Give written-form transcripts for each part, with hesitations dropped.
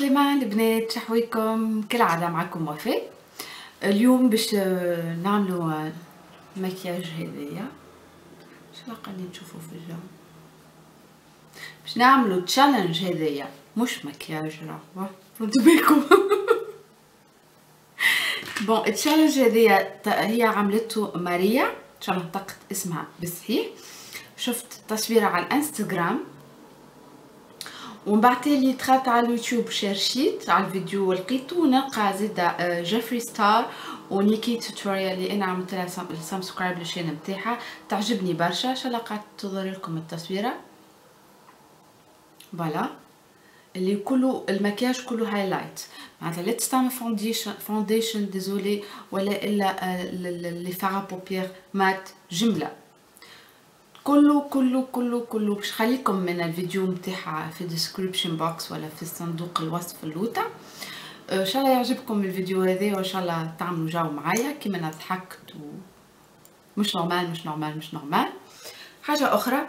عسلامة البنات، شحويكم؟ كل عادة معكم وفاء. اليوم باش نعملوا مكياج هذايا. شنو قاعدين نشوفوا في الجو؟ باش نعملوا تشالنج هذايا، مش مكياج راهو فهمتوا بالكم. بون التشالنج هذايا هي عملته ماريا، ان شاء الله نطقت اسمها بالصحيح. شفت تصويرها على الانستغرام ومن بعد تالي دخلت على اليوتيوب شرشيت على الفيديو ولقيتو نلقى زيدا جيفري ستار ونيكي توتوريال اللي انا عملت لها سبسكرايب للشين نتاعها، تعجبني برشا. ان شاء الله قاعد تظهر لكم التصويره. فوالا اللي كله المكياج كله هايلايت، معناتها لا تستعمل فونديشن ديزولي ولا الا لي فارا بوبيير مات جمله، كله باش خليكم من الفيديو نتاعها في الديسكريبشن بوكس ولا في صندوق الوصف اللوطه. ان شاء الله يعجبكم الفيديو هذا وان شاء الله تعملوا جو معايا كيما انا ضحكت مش نورمال. حاجه اخرى،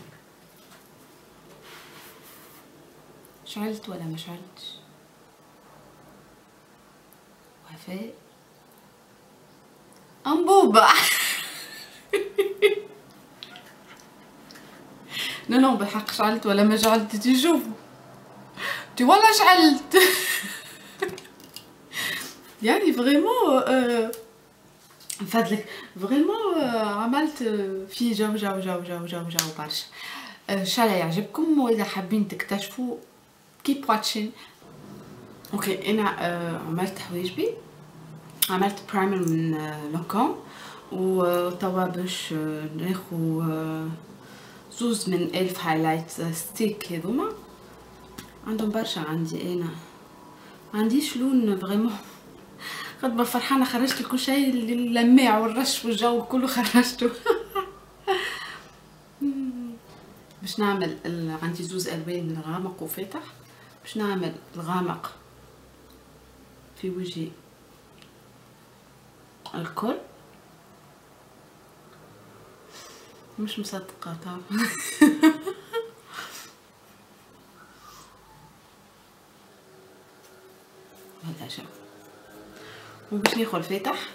شعلت ولا ما شعلتش؟ وفاء انبوبه. نو بالحق شعلت ولا ما شعلت؟ تشوفوا تي والله شعلت. يعني فريمون نفضلك فريمون عملت في جو برشا. ان شاء الله يعجبكم، واذا حابين تكتشفوا keep watching. اوكي انا عملت حواجبي، عملت برايمر من لوكون وتوا باش ناخو زوز من الف هايلايت ستيك. هذوما عندهم برشا، عندي انا ما عنديش لون فريمون، قد فرحانه خرجت كل شيء، اللماع والرش والجو كله خرجته. باش نعمل عندي زوز الوان غامق وفاتح، باش نعمل الغامق في وجهي الكل. مش مصدقه طبعا. هذا شوف، وباش ناخذ الفاتح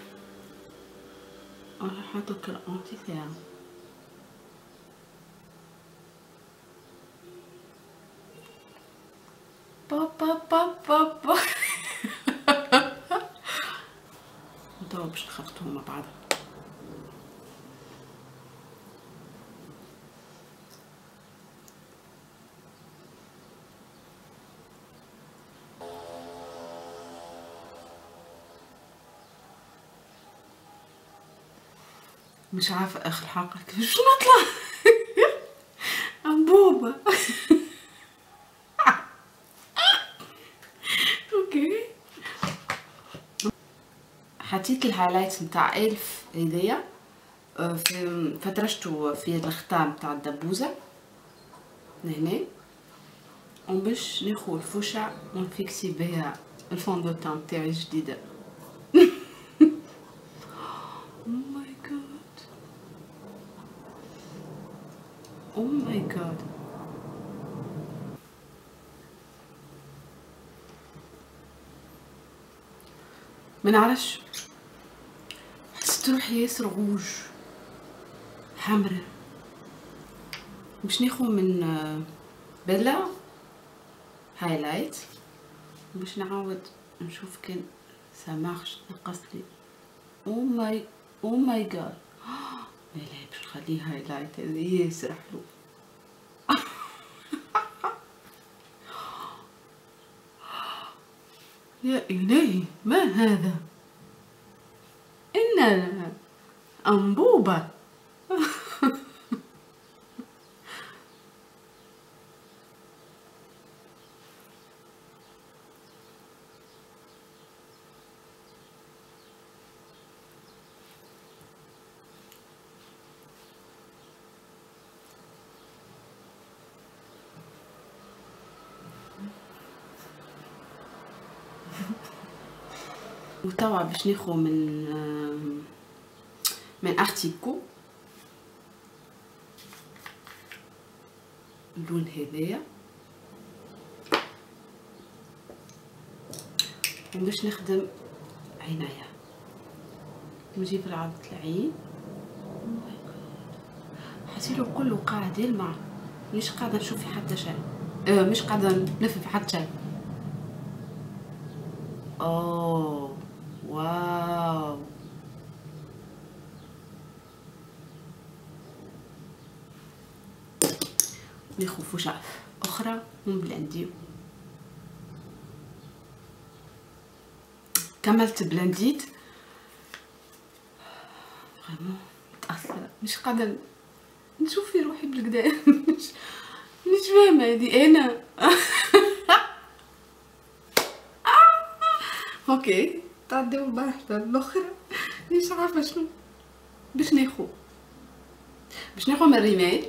ونحطو كالانتي ثيرم. بابا توا باش نخلطوهم مع بعض. مش عارفه اخر حلقه كيفاش نطلع. انبوبه. اوكي حطيت الهايلايتس نتاع الف هذيا فترشته في الختام تاع الدبوزه لهنا، وباش ناخذ الفرشه ونفيكسي بها الفوندوتان تاعي الجديده. او ماي جاد ما نعرفش، حسيت روحي ياسر غوج حمرا. باش ناخذ من بلا هايلايت باش نعاود نشوف كان سامعش نقص لي. او ماي جاد لا باش نخليه هايلايت، هذا ياسر حلو. يا إلهي ما هذا؟ إننا أنبوبة. وتوا باش ناخذ من ارتيكو اللون هذايا وباش نخدم عناية نجيب رعبة العين. حسيلو كله قاعد يلمع، مش قاعدة نشوف في حتى شيء، مش قاعدة نلف في حتى شيء. اوه واو، ناخذ فشاف اخرى ونبلنديو. كملت بلنديت فريمون متاثره، مش قادره نشوف في روحي بالكدا. مش فاهمه هذه انا. اوكي تعديو الواحده الاخرى، مش عارفه شنو باش ناخذ من الرمال.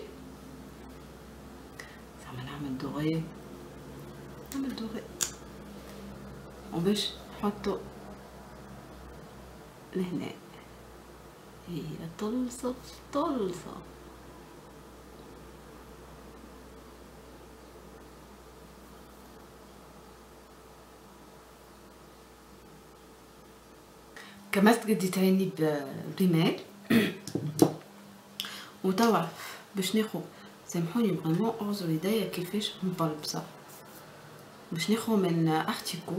زعما نعمل دوغي وباش نحطو لهنا. هي طلصة كملت قديت عيني برمال. وتوا باش ناخذ، سامحوني فريمون اعذروا يديا كيفاش مبلبصه، باش ناخذ من ارتيكو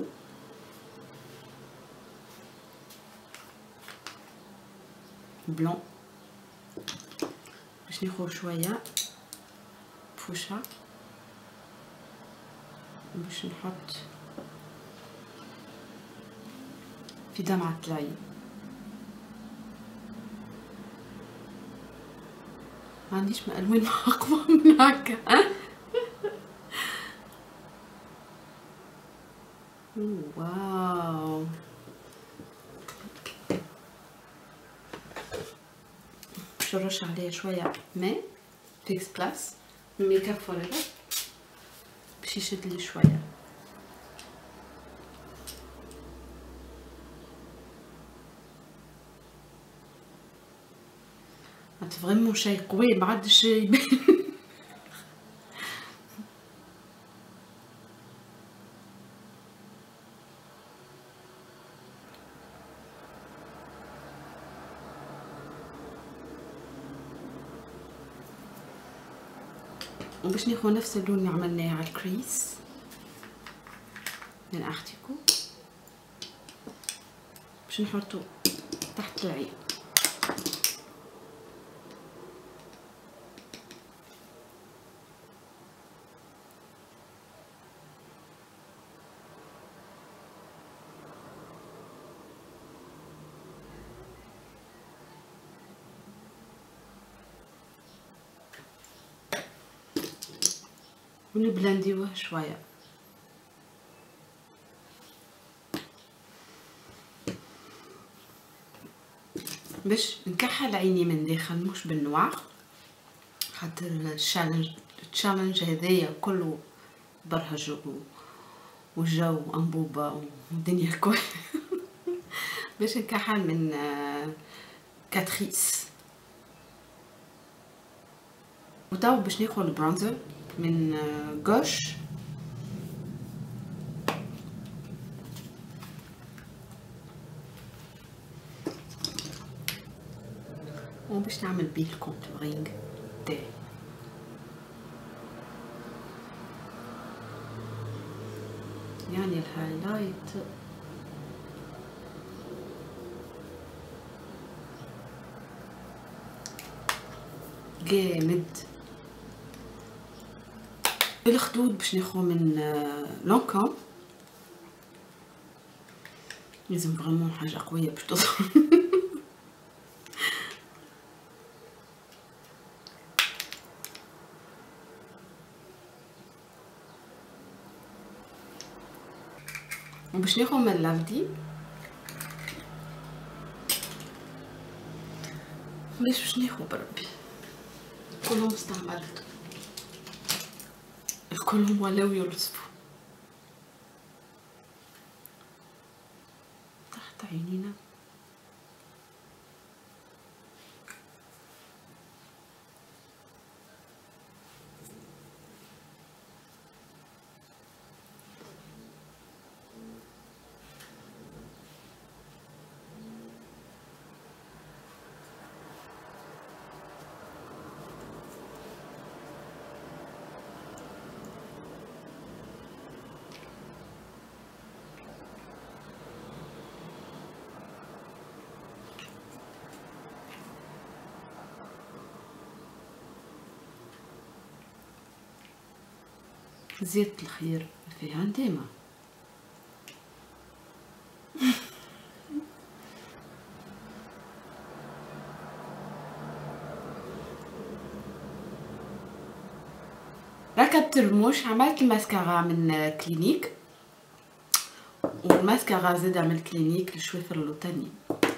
بلون، باش ناخذ شويه فوشا باش نحط في دمعة العين. ما عنديش الوان اقوى من هكا. واو باش نرش عليه شويه ماء فيكس بلاس ميك اب فوريفر باش يشد لي شويه. هاد فريمون شي قوي ما عادش يبان. وباش ناخذ نفس اللون اللي عملناه على الكريس من ارتيكو باش نحطو تحت العين. ونبلنديوه شويه. باش نكحل عيني من داخل مش بالنوار، خاطر التشالنج هذايا كله برهج والجو انبوبه والدنيا الكل. باش نكحل من كاتريس. وتو باش ناخذ البرونزر من غوش وباش نعمل بيه الكونتورينغ تاعي. يعني الهايلايت جامد. الخدود باش ناخذ من لونكوم، لازم فريمون حاجه قويه باش توصل. وباش ناخذ من لافدي باش ناخذ بربي كلهم استعملت، الكلهم ولاو يلصفوا تحت عينينا. زيت الخير فيها ديما. ركبت الرموش، عملت الماسكارا من كلينيك، والماسكارا زاده من كلينيك للشوافر اللوطانيين،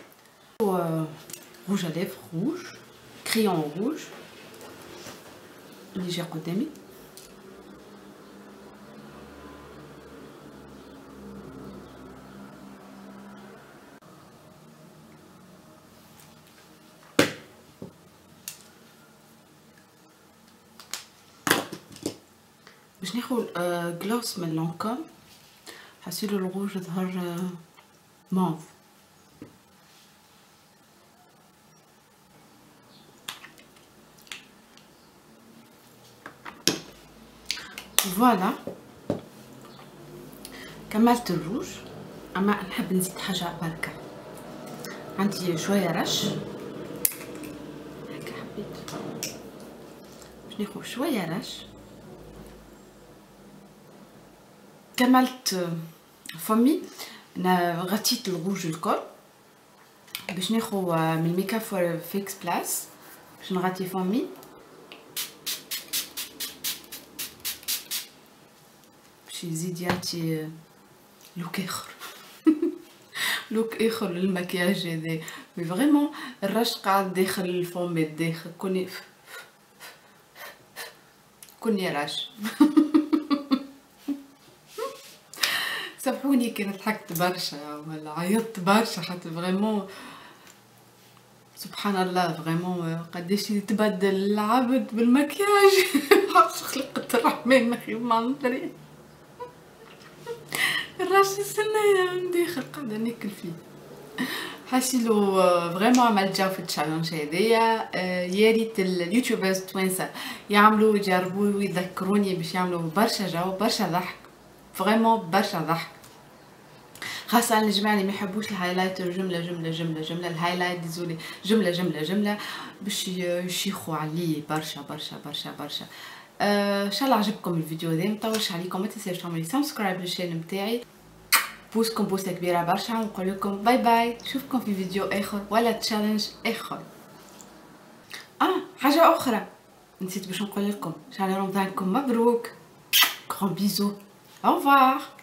روج اليف روج، كريون روج اللي جا قدامي. باش ناخذ جلوس من لونكوم، حسيلو الروج ظهر موف. فوالا كملت الروج، اما نحب نزيد حاجه بركه. عندي شويه رش هكا، حبيت باش ناخذ شويه رش. كملت فمي، غطيت الروج الكل باش ناخذ من ميك اب فور فيكس بلاس باش نغطي فمي. باش يزيد يعطي لوك اخر. لوك اخر للمكياج هذا. مي فريمون الرش قاعد داخل الفم الداخل، كوني رش. سامحوني كي ضحكت برشا ولا عيطت برشا، خاطر فريمون سبحان الله فريمون قداش يتبدل العبد بالمكياج. خلقت الرحمن ما خيب مع نطري. الراش السنة من داخل قاعدة ناكل فيه. حاسيلو فريمون عملت جو في التشالنج هذايا. يا ريت اليوتيوبرز التوانسة يعملوا يجربوا ويذكروني باش يعملوا برشا جو برشا ضحك، فريمون برشا ضحك، خاصة الجماعة اللي ما يحبوش الهايلايتر جملة جملة جملة جملة، الهايلايت ديزولي جملة جملة جملة، باش يشيخوا عليه برشا برشا برشا برشا. ان شاء الله عجبكم الفيديو هذا، مطولش عليكم، ما تنساوش تعملوا سبسكرايب للشانل نتاعي، بوسكم بوسه كبيره برشا، ونقول لكم باي باي، نشوفكم في فيديو اخر ولا تشالنج اخر. حاجه اخرى نسيت باش نقول لكم، شهر رمضانكم مبروك، كرون بيزو، au revoir.